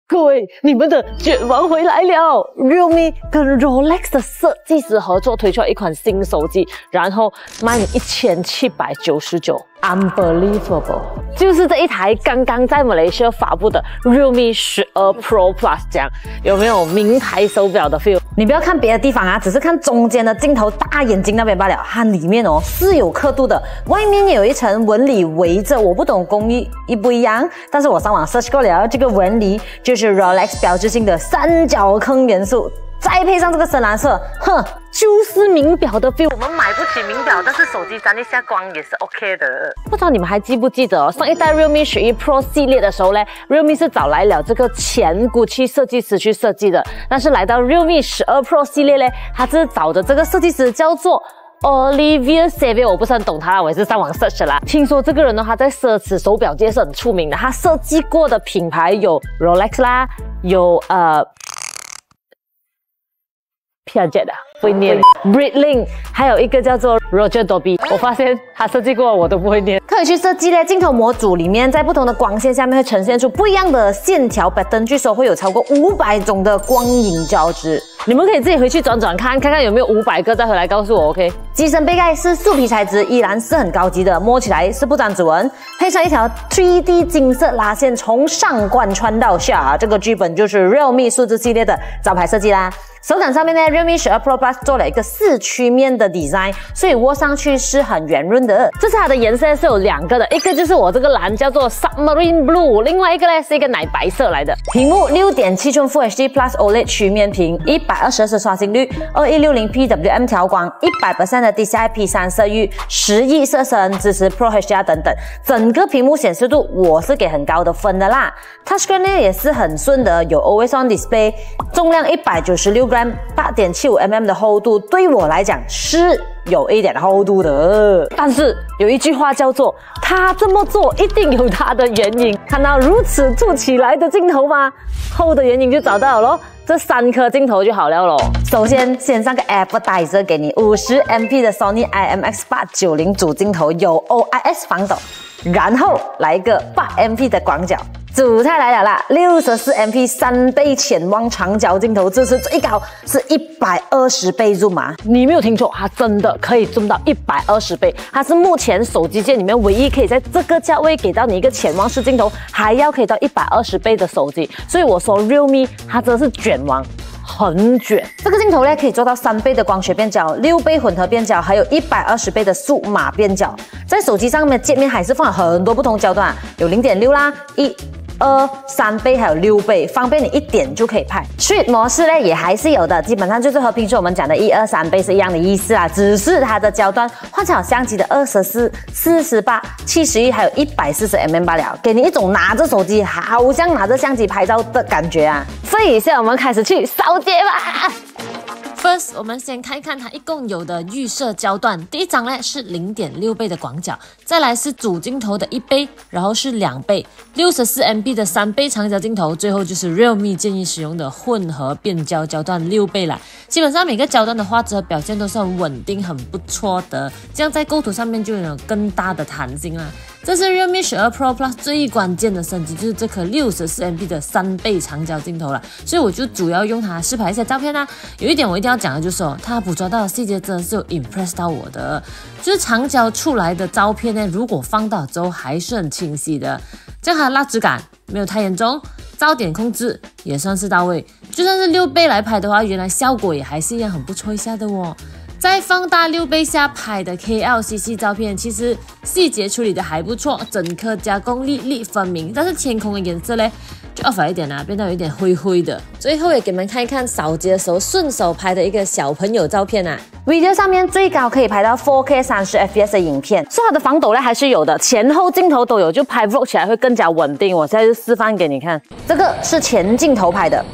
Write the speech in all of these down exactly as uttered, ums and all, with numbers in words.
各位，你们的卷王回来了 ！Realme 跟 Rolex 的设计师合作推出了一款新手机，然后卖你一千七百九十九 ，unbelievable！ 就是这一台刚刚在马来西亚发布的 Realme 十二 Pro Plus， 这样有没有名牌手表的 feel？ 你不要看别的地方啊，只是看中间的镜头大眼睛那边罢了，它里面哦是有刻度的，外面也有一层纹理围着，我不懂工艺一不一样，但是我上网 search 过了，这个纹理就是 Rolex 标志性的三角坑元素。再配上这个深蓝色，哼， 就是名表的 feel。我们买不起名表，但是手机沾一下光也是 OK 的。不知道你们还记不记得、哦、上一代 Realme 十一 Pro 系列的时候呢 ，Realme 是找来了这个前 Gucci 设计师去设计的，但是来到 Realme 十二 Pro 系列呢，他是找的这个设计师叫做 Olivier Sevier， 我不是很懂他，我也是上网 search 啦。听说这个人呢，他在奢侈手表界是很出名的，他设计过的品牌有 Rolex 啦，有呃。Piaget 的，不会念 Breitling， 还有一个叫做 Roger Dobie， 我发现他设计过我都不会念。 可以去设计呢，镜头模组里面在不同的光线下面会呈现出不一样的线条 pattern， 据说会有超过五百种的光影交织。 你们可以自己回去转转看，看看有没有五百个，再回来告诉我 ，OK？ 机身背盖是树皮材质，依然是很高级的，摸起来是不沾指纹，配上一条 三 D 金色拉线从上贯穿到下，这个剧本就是 Realme 数字系列的招牌设计啦。手感上面呢 ，Realme 十二 Pro Plus 做了一个四曲面的 design， 所以握上去是很圆润的。 这次它的颜色是有两个的，一个就是我这个蓝叫做 Submarine Blue， 另外一个呢是一个奶白色来的。 屏幕 六点七寸 Full H D Plus O L E D 曲面屏，一百二十赫兹刷新率，二一六零 P W M 调光， 百分之百 的 D C I P 三 色域，十亿色深，支持 Pro H D R 等等。整个屏幕显示度我是给很高的分的啦。Touchscreen 呢也是很顺的，有 Always On Display， 重量一百九十六克，八点七五 毫米 的厚度，对我来讲是有一点厚度的。 但是有一句话叫做他这么做一定有他的原因。看到如此凸起来的镜头吗？厚的原因就找到了咯，这三颗镜头就好了咯。 首先先上个 appetizer 给你 五十 M P 的 Sony I M X 八九零主镜头，有 O I S 防抖，然后来一个 八 M P 的广角。主菜来了啦， 六十四 M P 三倍潜望长焦镜头，支持最高是一百二十倍 zoom 啊！ 你没有听错，它真的可以 zoom 到一百二十倍，它是目前手机界里面唯一可以在这个价位给到你一个潜望式镜头，还要可以到一百二十倍的手机。所以我说 Realme 它真的是卷王。很卷， 这个镜头呢可以做到三倍的光学变焦、六倍混合变焦，还有一百二十倍的数码变焦。在手机上面界面还是放了很多不同焦段，有 零点六 啦、一、二、三倍，还有六倍，方便你一点就可以拍。Street 模式呢也还是有的，基本上就是和平时我们讲的一、二、三倍是一样的意思啦，只是它的焦段换成相机的二十四、四十八、七十一，还有一百四十 毫米 罢了，给你一种拿着手机好像拿着相机拍照的感觉啊！ 所以现在我们开始去扫街吧。 First， 我们先看看它一共有的预设焦段。第一张呢是 零点六 倍的广角，再来是主镜头的一倍，然后是两倍， 六十四 M P 的三倍长焦镜头，最后就是 Realme 建议使用的混合变焦焦段六倍啦。基本上每个焦段的画质和表现都是很稳定，很不错的，这样在构图上面就有更大的弹性啦。这是 Realme 十二 Pro Plus 最关键的升级，就是这颗 六十四 M P 的三倍长焦镜头了，所以我就主要用它试拍一些照片啦。有一点我一定要讲的就是哦，它捕捉到的细节真的是有 impress 到我的，就是长焦出来的照片呢，如果放大之后还是很清晰的，这样它的蜡质感没有太严重，噪点控制也算是到位，就算是六倍来拍的话，原来效果也还是一样很不错一下的哦。在放大六倍下拍的 K L C C 照片，其实细节处理的还不错，整颗加工粒粒分明，但是天空的颜色呢就 off 了一点啊，变得有一点灰灰的。最后也给你们看一看扫街的时候顺手拍的一个小朋友照片啊。 Video 上面最高可以拍到 四 K 三十 F P S 的影片， 所以它的防抖呢还是有的，前后镜头都有，就拍 vlog 起来会更加稳定。我现在就示范给你看， 这个是前镜头拍的。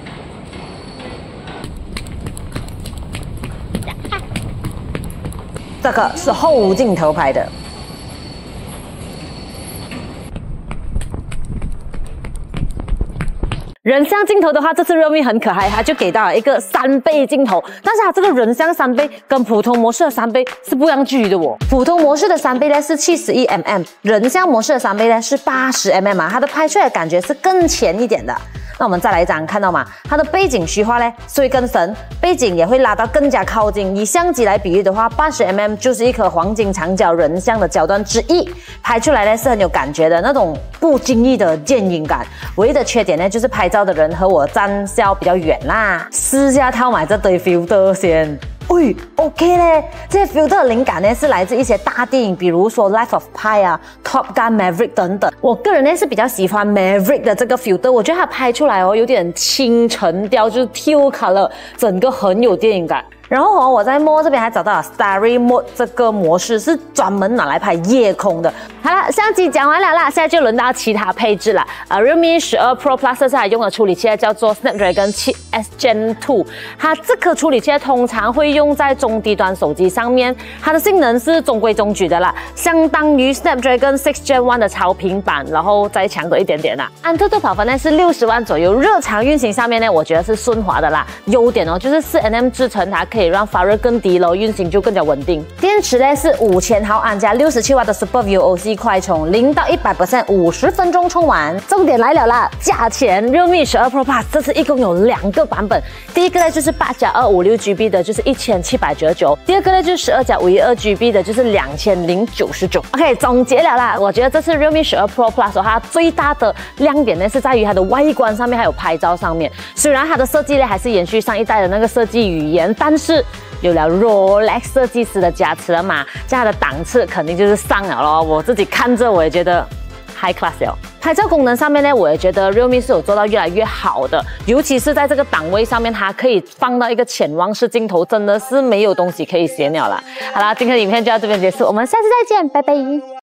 这个是后镜头拍的。 人像镜头的话，这次 Realme 很可爱，它就给到了一个三倍镜头，但是它这个人像三倍跟普通模式的三倍是不一样距离的哦。 普通模式的三倍呢是七十一 millimeter， 人像模式的三倍呢是八十 millimeter 啊，它的拍出来的感觉是更前一点的。 那我们再来一张，看到吗？它的背景虚化呢，所以更深，背景也会拉到更加靠近。以相机来比喻的话，八十 millimeter 就是一颗黄金长焦人像的焦段之一，拍出来呢是很有感觉的那种不经意的电影感。唯一的缺点呢，就是拍照的人和我站效比较远啦。私下套买这堆 filter 先。喂 ，OK 嘞，这些 filter 的灵感呢是来自一些大电影，比如说《Life of Pi》啊，《Top Gun Maverick》等等。我个人呢是比较喜欢 Maverick 的这个 filter， 我觉得它拍出来哦有点清沉调，就是 teal color， 整个很有电影感。然后哦，我在 Mall 这边还找到了 Starry Mode 这个模式，是专门拿来拍夜空的。好了，相机讲完了啦，现在就轮到其他配置了。呃 ，Realme 十二 Pro Plus 这台用的处理器叫做 Snapdragon 七 S Gen 二，它这颗处理器通常会用在中低端手机上面，它的性能是中规中矩的啦，相当于 Snapdragon 六 Gen 一的超频版，然后再强多一点点啦。安特豆跑分呢是六十万左右，日常运行上面呢，我觉得是顺滑的啦。优点哦，就是四 nm 制程，它可以让发热更低咯，运行就更加稳定。电池呢是五千毫安加六十七瓦的 Super V O C 快充，零到一百 percent 五十分钟充完。重点来了啦，价钱 Realme 十二 Pro Plus 这次一共有两个版本，第一个呢就是八加二五六 G B 的，就是一千七百九十九；第二个呢就是十二加五一二 G B 的，就是两千零九十九。OK， 总结了啦，我觉得这次 Realme 十二 Pro Plus 它最大的亮点呢是在于它的外观上面，还有拍照上面。虽然它的设计呢还是延续上一代的那个设计语言，但是有了 Rolex 设计师的加持了嘛，这样它的档次肯定就是上了咯。我自己看着我也觉得 high class 了。拍照功能上面呢，我也觉得 Realme 是有做到越来越好的，尤其是在这个档位上面，它可以放到一个潜望式镜头，真的是没有东西可以嫌了啦。好啦，今天的影片就到这边结束，我们下次再见，拜拜。